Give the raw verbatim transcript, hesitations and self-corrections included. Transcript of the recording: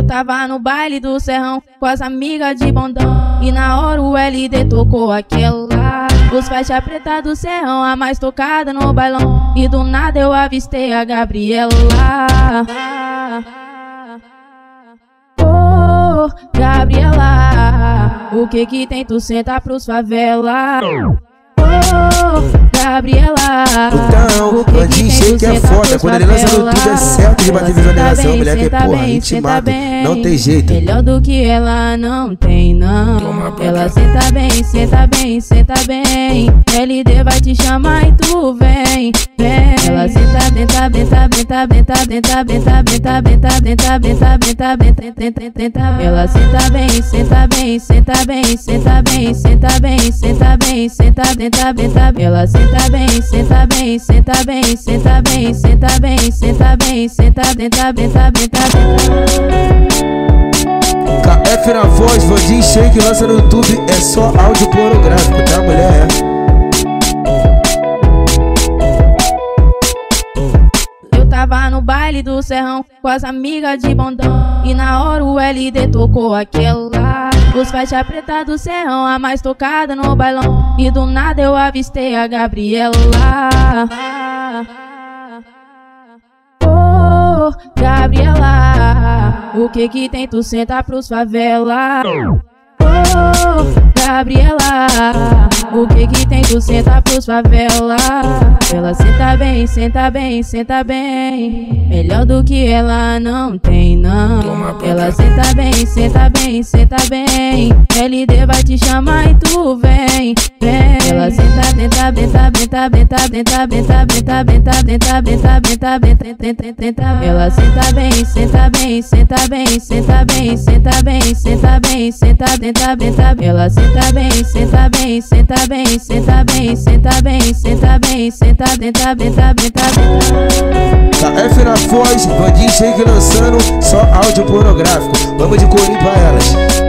Eu tava no baile do Serrão com as amigas de bondão, e na hora o L D tocou aquela. Os faixa preta do Serrão, a mais tocada no bailão, e do nada eu avistei a Gabriela. Oh, Gabriela, o que que tem tu senta pros favela? Oh, Gabriela, então, o Bandinho Shake é foda. Quando ele lança no YouTube é certo de bater visualização. Mulher que é porra, ritmado, não tem jeito. Melhor do que ela não tem, não. Ela senta bem, senta bem, senta bem. L D vai te chamar e tu vem, vem. Ela senta, tenta, tenta, tenta, tenta, tenta, tenta, tenta, tenta, tenta, tenta, tenta, tenta, tenta. Ela senta bem, senta bem, senta bem, senta bem, senta bem, senta bem, senta, tenta, tenta. Ela senta bem, senta bem, senta bem, senta bem, senta bem, senta bem, senta, tenta, tenta, tenta. K F na voz, Bandinho Shake lança no YouTube, é só áudio pornográfico, tá, mulher? Eu tava no baile do Serrão com as amigas de bondão, e na hora o L D tocou aquela. Os faixa preta do Serrão, a mais tocada no bailão, e do nada eu avistei a Gabriela. Oh, Gabriela, o que que tem tu senta pros favela? Oh, Gabriela, o que que tem tu senta pros favela? Ela senta bem, senta bem, senta bem. Melhor do que ela não tem, não. Ela senta bem, senta bem, senta bem. L D vai te chamar e tu vem, vem. Ela senta, tenta, tenta, tenta, tenta, tenta, tenta, tenta, tenta, tenta, tenta, tenta, tenta, tenta. Ela senta bem, senta bem, senta bem, senta bem, senta bem, senta bem, senta, tenta, tenta. Ela senta bem, senta bem, senta bem, senta bem, senta bem, senta bem, senta, tenta, tenta, tenta. K F na voz, Bandinho Shake lançando, só áudio pornográfico. Vamos de corinho pra elas.